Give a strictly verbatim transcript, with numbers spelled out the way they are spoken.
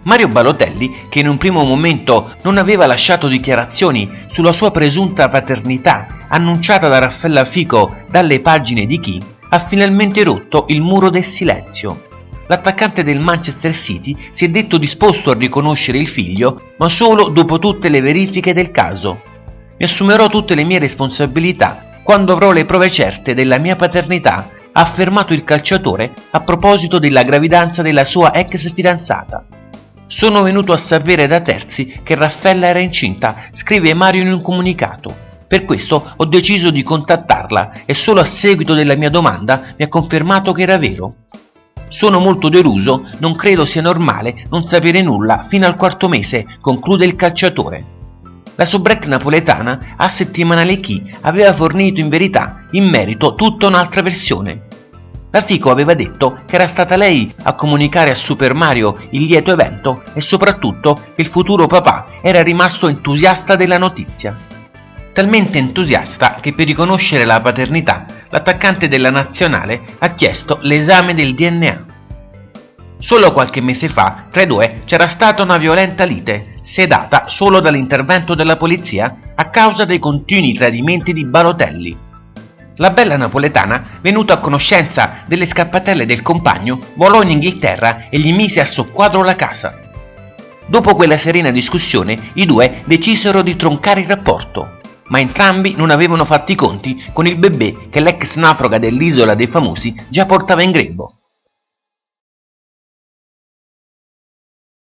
Mario Balotelli, che in un primo momento non aveva lasciato dichiarazioni sulla sua presunta paternità annunciata da Raffaella Fico dalle pagine di Chi, ha finalmente rotto il muro del silenzio. L'attaccante del Manchester City si è detto disposto a riconoscere il figlio, ma solo dopo tutte le verifiche del caso. Mi assumerò tutte le mie responsabilità quando avrò le prove certe della mia paternità, ha affermato il calciatore a proposito della gravidanza della sua ex fidanzata. Sono venuto a sapere da terzi che Raffaella era incinta, scrive Mario in un comunicato. Per questo ho deciso di contattarla e solo a seguito della mia domanda mi ha confermato che era vero. Sono molto deluso, non credo sia normale non sapere nulla fino al quarto mese, conclude il calciatore. La soubrette napoletana a Settimanale Chi aveva fornito in verità in merito tutta un'altra versione. La Fico aveva detto che era stata lei a comunicare a Super Mario il lieto evento e soprattutto che il futuro papà era rimasto entusiasta della notizia. Talmente entusiasta che per riconoscere la paternità l'attaccante della nazionale ha chiesto l'esame del D N A. Solo qualche mese fa tra i due c'era stata una violenta lite, sedata solo dall'intervento della polizia a causa dei continui tradimenti di Balotelli. La bella napoletana, venuta a conoscenza delle scappatelle del compagno, volò in Inghilterra e gli mise a soqquadro la casa. Dopo quella serena discussione, i due decisero di troncare il rapporto, ma entrambi non avevano fatto i conti con il bebè che l'ex naufraga dell'Isola dei Famosi già portava in grembo.